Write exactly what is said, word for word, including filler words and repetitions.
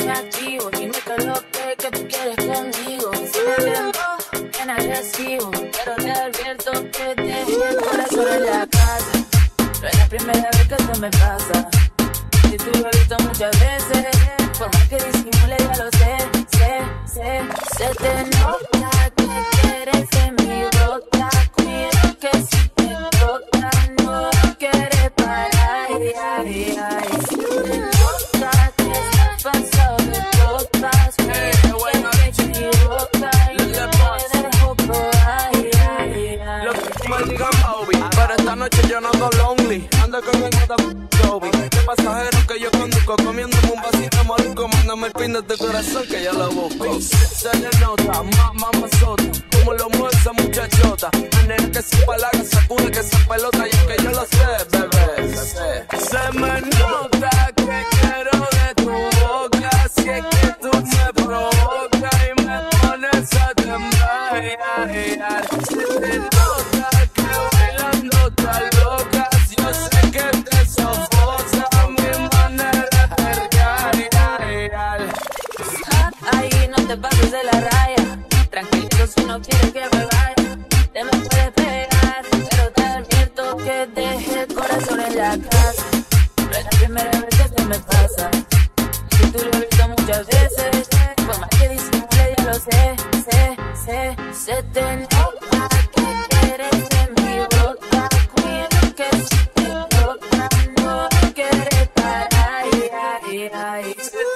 muy activo. Dime que lo que, que tú quieres conmigo. Si me veo bien agresivo, pero te advierto que dejé el corazón en la casa. No es la primera vez que esto me pasa. Si tú lo has visto muchas veces, por más que disimule ya lo sé, sé, sé. Se te nota que quieres de mi boca. Cuida que si te toca no quieres parar. Ay, ay, ay. Si te nota que estás pasado de copas, cuida que te equivoca y no te dejo probar. Ay, ay, ay. Lo que tú me digas, Bobby, pero esta noche yo no ando lonely. Ando con el nota Toby. De pasajero que yo conduzco, comiéndome un vasito molusco, mándame el pin de tu corazón que yo lo busco. Se le nota, mamá mazota, como lo mueve esa muchachota. Manera que se palaga, sacude que se pelota, y es que yo lo sé, bebé, sé. Se me nota que quiero de tu boca, si es que tú me provocas y me pones a temblar. Ay, ay, ay. Se te nota que bailando tan loca, yo sé que te sofoca mi manera de perrear. Ay, ay. Ahí no te pases de la raya. Tranquilo si no quieres que me vaya. Te me puedes pegar, pero te advierto que dejé el corazón en la casa. No es la primera vez que esto me pasa. Si tú lo has visto muchas veces, por más que disimule ya lo sé, sé, sé. Se te nota que quieres de mi boca. Cuida que si te toca no quieres parar. Ay, ay, ay.